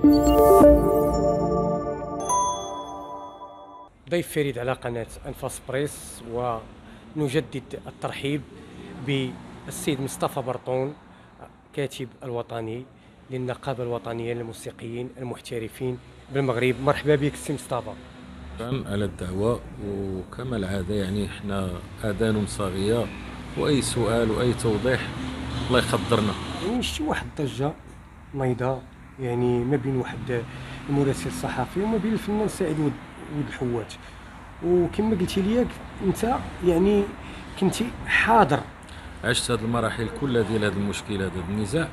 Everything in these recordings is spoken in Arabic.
ضيف فريد على قناة أنفاس بريس، ونجدد الترحيب بالسيد مصطفى برطون، كاتب الوطني للنقابة الوطنية للموسيقيين المحترفين بالمغرب. مرحبا بك سي مصطفى. شكرا على الدعوة، وكما العادة يعني احنا آذان صاغية، وأي سؤال وأي توضيح الله يقدرنا. يعني شتي واحد الضجة نايضة يعني ما بين واحد المراسل الصحفي وما بين الفنان سعيد ود الحوات، وكما قلتي لي انت يعني كنتي حاضر، عشت هذه المراحل كلها ديال هذا المشكل، هذا النزاع،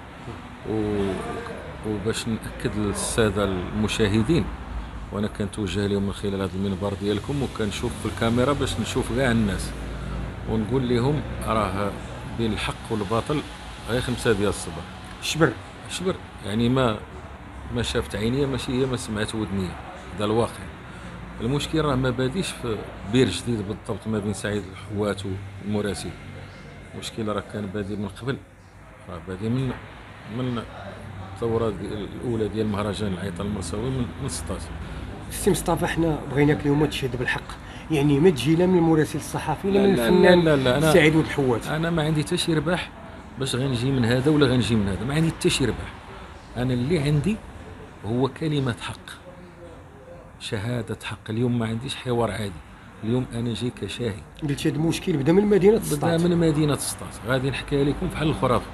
وباش نأكد للسادة المشاهدين، وانا كنتوجه لهم من خلال هذا المنبر ديالكم، وكنشوف في الكاميرا باش نشوف كاع الناس ونقول لهم راه بين الحق والباطل غير 5 ديال الصباح. شبر يعني ما شافت عينيا، ماشي هي ما سمعت ودنيا، هذا الواقع. المشكل راه ما باديش في بير جديد بالضبط ما بين سعيد الحوات والمراسل، المشكل راه كان بادي من قبل، راه بادي من الثوره الاولى ديال مهرجان العيطه المرساوي من 16. سي مصطفى، حنا بغيناك اليوم تشهد بالحق، يعني ما تجي لا من المراسل الصحفي لا من الفنان لا سعيد ود الحوات. انا ما عندي حتى شي ربح باش غنجي من هذا ولا غنجي من هذا، ما عندي حتى شي ربح. انا اللي عندي هو كلمه حق، شهاده حق. اليوم ما عنديش حوار عادي، اليوم انا جاي كشاهد. قلت هذا المشكل بدا من مدينه سطات. بدا من مدينه سطات، غادي نحكي لكم بحال الخرافه.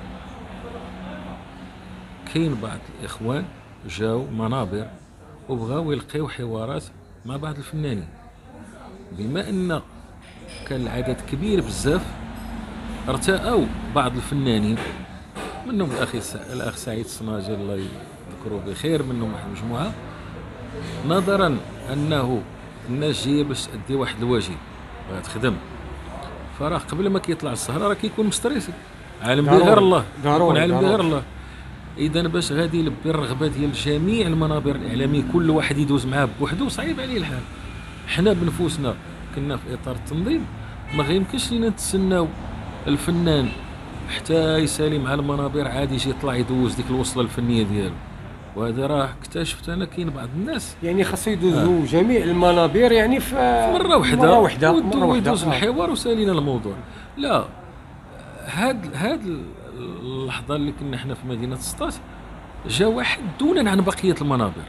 كاين بعض الاخوان جاو منابر وبغاو يلقيو حوارات مع بعض الفنانين، بما ان كان العدد كبير بزاف ارتأوا بعض الفنانين، منهم الاخ سعيد الصناجي الله يذكره بخير، منهم واحد المجموعه، نظرا انه الناس جايه باش تأدي واحد الواجب بغات تخدم، فراه قبل ما كيطلع السهره راه كيكون مستريسي، عالم به غير الله، يكون عالم به غير الله. اذا باش غادي يلبي الرغبه ديال جميع المنابر الاعلاميه كل واحد يدوز معاه بوحدو، صعيب عليه الحال. حنا بنفوسنا كنا في اطار التنظيم، ما غيمكنش لينا نتسناو الفنان حتى يسالي مع المنابر عادي يجي يطلع يدوز ديك الوصله الفنيه ديالو. وهذا راه اكتشفت انا كاين بعض الناس يعني خاصو يدوزوا جميع المنابر يعني في مره واحده ويدوز الحوار وسالينا الموضوع. لا، هاد اللحظه اللي كنا حنا في مدينه سطات، جا واحد دونا عن بقيه المنابر،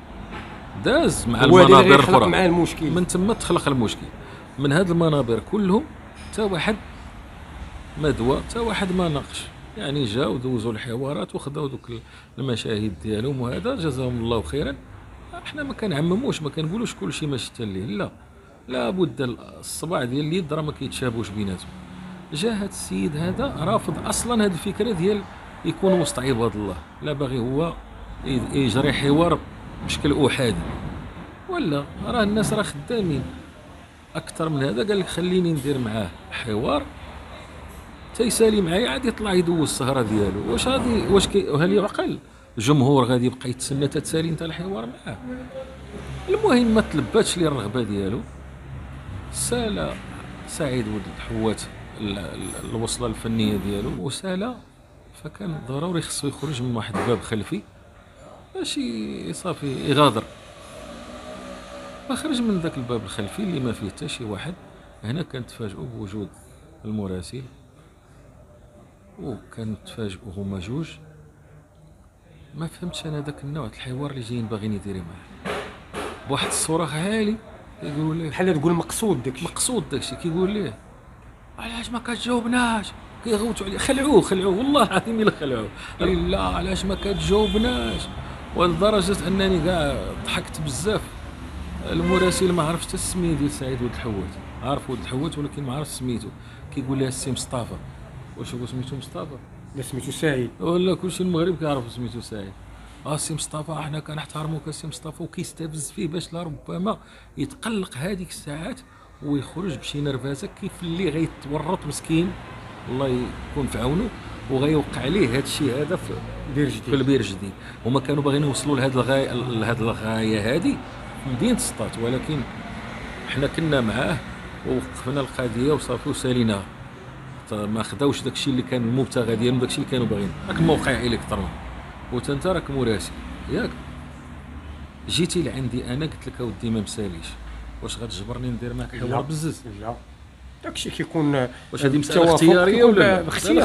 داز مع المنابر الاخرى، من تما تخلق المشكل. من هاد المنابر كلهم حتى واحد ما دوا، حتى واحد ما ناقش، يعني جاو دوزوا الحوارات وخداو دوك المشاهد ديالهم، وهذا جزاهم الله خيرا. احنا ما كنعمموش، ما كنقولوش كلشي ماشي حتى ليه، لا، لابد الصباع ديال اليد راه ما كيتشابهوش بيناتهم. جا هاد السيد هذا رافض اصلا هاد الفكره ديال يكون وسط عباد الله، لا باغي هو يجري حوار بشكل احادي، ولا راه الناس راه خدامين اكثر من هذا. قال لك خليني ندير معاه حوار تيسالي معايا، عاد يطلع يدوز السهره ديالو. واش هل يعقل الجمهور غادي يبقى يتسنى تتسالي انت الحوار معاه؟ المهم ما تلباتش لي الرغبه ديالو، سال سعيد ود الحوات الوصله الفنيه ديالو وسال، فكان ضروري خصو يخرج من واحد الباب خلفي باش صافي يغادر. فخرج من ذاك الباب الخلفي اللي ما فيه حتى شي واحد. هنا كنتفاجئوا بوجود المراسل، وكنتفاجئوا هما جوج. ما فهمتش انا ذاك النوع الحوار اللي جايين باغيين يديروا معاه بواحد الصراخ عالي، يقولوا ليه بحال تقول مقصود داكشي، كيقول ليه علاش ما كتجاوبناش، كيغوتوا عليه، خلعوه والله العظيم الا خلعوه، قال لا علاش ما كتجاوبناش. ولدرجه انني كاع ضحكت بزاف. المراسل ما عرفتش السميه ديال سعيد ود الحوات، عارف ود الحوات ولكن ما عرف سميتو. كيقول لها السي مصطفى. واش هو سميتو مصطفى؟ لا سميتو سعيد، ولا كلشي المغرب كيعرف سميتو سعيد. السي مصطفى حنا كنحترموك السي مصطفى، وكيستفز فيه باش لربما يتقلق هذيك الساعات ويخرج بشي نرفازه، كيف اللي غيتورط مسكين الله يكون في عونه وغيوقع عليه هذا الشيء هذا في البير جديد. هما كانوا باغيين يوصلوا لهذه الغايه هذه في مدينه سطات، ولكن حنا كنا معاه ووقفنا القضيه وصافي وساليناها. ما خداوش داكشي اللي كان المبتغى ديالهم، داكشي اللي كانوا باغيين. راك موقع الكتروني وانت راك مراسل ياك، جيتي لعندي انا قلت لك اودي ما مساليش، واش غتجبرني ندير معك حوار بزز؟ لا داكشي كيكون واش هذه مساله اختياريه ولا لا؟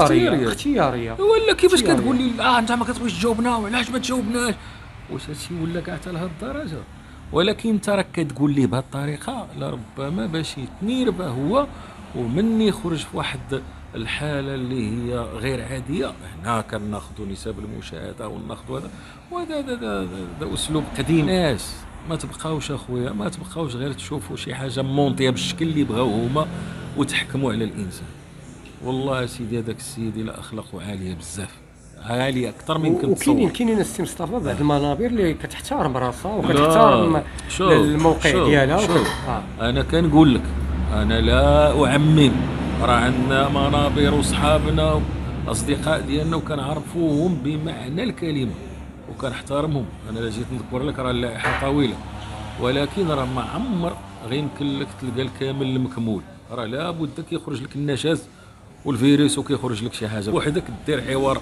اختياريه ولا كيفاش كتقول لي انت ما كتبغيش تجاوبنا وعلاش ما تجاوبناش؟ واش هادشي ولا كاع حتى لهاد الدرجه؟ ولكن انت راك كتقول لي بهذه الطريقه لربما باش يتنيربه هو، ومني يخرج في واحد الحاله اللي هي غير عاديه. هنا كناخذوا نسب المشاهده وناخذوا هذا، وهذا اسلوب قديم. ناس ما تبقاوش اخويا، ما تبقاوش غير تشوفوا شي حاجه مونطيه بالشكل اللي بغاو هما وتحكموا على الانسان. والله سيدي هذاك السيد لا اخلاقه عاليه بزاف، عاليه اكثر من يمكن تصور. كاينين السي مصطفى بعض المنابر اللي كتحترم راسها وكتحترم الموقع ديالها. انا كنقول لك انا لا اعمم، راه عندنا منابر وصحابنا واصدقاء ديالنا وكنعرفوهم بمعنى الكلمه وكنحترمهم. انا لا جيت نذكر لك راه اللائحه طويله، ولكن راه ما عمر غيمكن لك تلقى الكامل المكمول. راه لابد كيخرج لك النشاز والفيروس وكيخرج لك شي حاجه بوحدك. دير حوار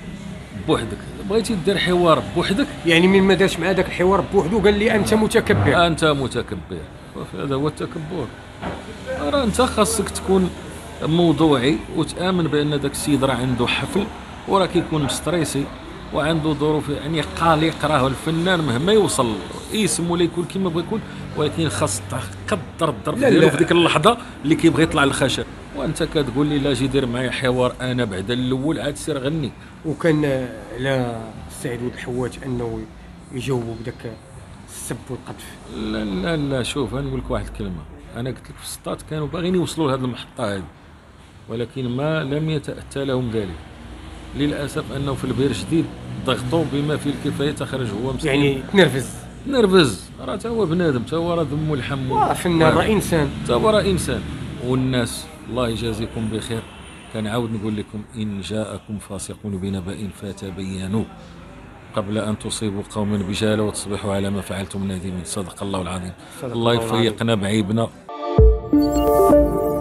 بوحدك، بغيتي دير حوار بوحدك يعني من ما دارش مع داك الحوار بوحدو قال لي انت متكبر. انت متكبر، هذا هو التكبر. راه انت خاصك تكون موضوعي وتامن بان داك السيد راه عنده حفل وراه كيكون مستريسي وعنده ظروف، يعني قلق. راه الفنان مهما يوصل اسم ولا يكون كما بغى يكون، ولكن خاص تقدر الظرف ديالو في ديك اللحظه اللي كيبغي يطلع للخشب. وانت كتقول لي لا جي دير معايا حوار انا بعد الاول عاد سير غني. وكان على السعيد ولد الحواج انه يجاوبوا بداك السب والقذف. لا لا لا، شوف انا نقول لك واحد الكلمه. انا قلت لك في السطات كانوا باغيين يوصلوا لهذه المحطه هذه، ولكن ما لم يتاتى لهم ذلك. للاسف انه في البير جديد ضغطوا بما فيه الكفايه تخرج هو مسكين، يعني تنرفز. راه تا هو بنادم، تا هو راه ذم الحم، فنان راه انسان، تا هو راه انسان. والناس الله يجازيكم بخير. كنعاود نقول لكم ان جاءكم فاسق بنبأ فتبينوا قبل ان تصيبوا قوما بجهاله وتصبحوا على ما فعلتم نادمين. صدق الله العظيم. الله يفيقنا بعيبنا.